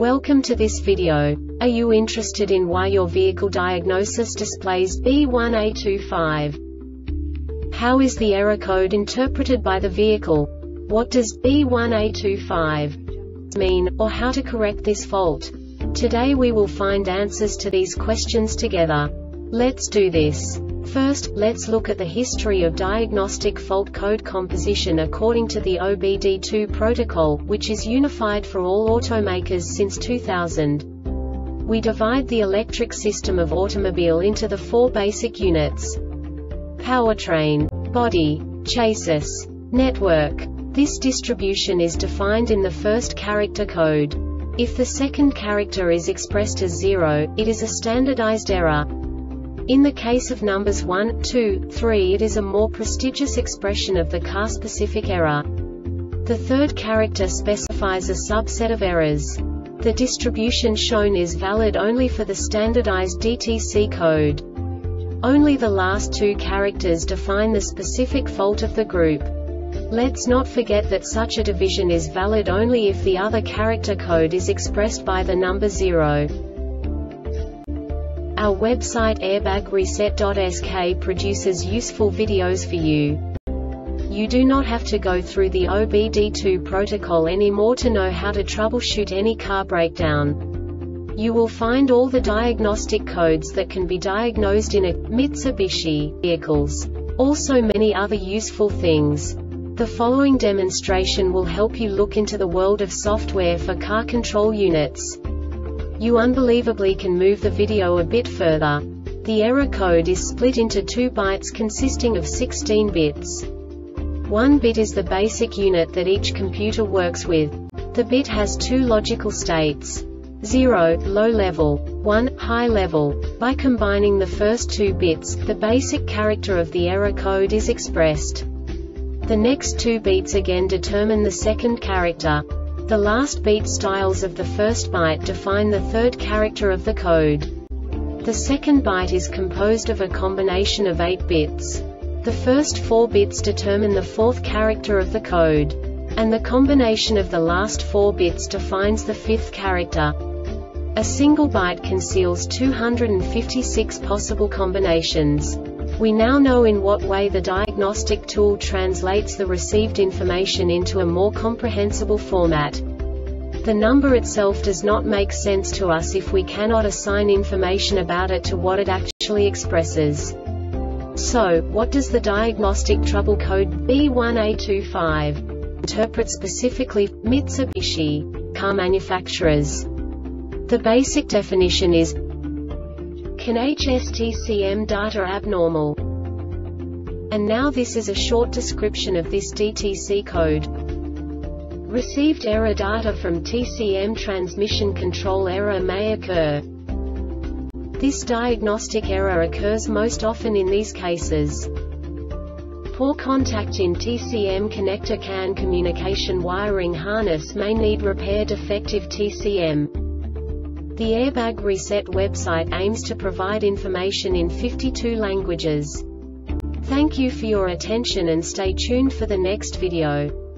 Welcome to this video. Are you interested in why your vehicle diagnosis displays B1A25? How is the error code interpreted by the vehicle? What does B1A25 mean, or how to correct this fault? Today we will find answers to these questions together. Let's do this. First, let's look at the history of diagnostic fault code composition according to the OBD2 protocol, which is unified for all automakers since 2000. We divide the electric system of automobile into the four basic units: powertrain, body, chassis, network. This distribution is defined in the first character code. If the second character is expressed as 0, it is a standardized error. In the case of numbers 1, 2, 3, it is a more prestigious expression of the car-specific error. The third character specifies a subset of errors. The distribution shown is valid only for the standardized DTC code. Only the last two characters define the specific fault of the group. Let's not forget that such a division is valid only if the other character code is expressed by the number 0. Our website airbagreset.sk produces useful videos for you. You do not have to go through the OBD2 protocol anymore to know how to troubleshoot any car breakdown. You will find all the diagnostic codes that can be diagnosed in a Mitsubishi vehicles. Also many other useful things. The following demonstration will help you look into the world of software for car control units. You unbelievably can move the video a bit further. The error code is split into 2 bytes consisting of 16 bits. 1 bit is the basic unit that each computer works with. The bit has 2 logical states: 0, low level, 1, high level. By combining the first 2 bits, the basic character of the error code is expressed. The next 2 beats again determine the second character. The last beat styles of the first byte define the third character of the code. The second byte is composed of a combination of 8 bits. The first 4 bits determine the fourth character of the code. And the combination of the last 4 bits defines the fifth character. A single byte conceals 256 possible combinations. We now know in what way the diagnostic tool translates the received information into a more comprehensible format. The number itself does not make sense to us if we cannot assign information about it to what it actually expresses. So, what does the diagnostic trouble code B1A25 interpret specifically for Mitsubishi car manufacturers? The basic definition is: can HSTCM data abnormal? And now this is a short description of this DTC code. Received error data from TCM transmission control error may occur. This diagnostic error occurs most often in these cases: poor contact in TCM connector, CAN communication wiring harness may need repair, defective TCM. The Airbag Reset website aims to provide information in 52 languages. Thank you for your attention and stay tuned for the next video.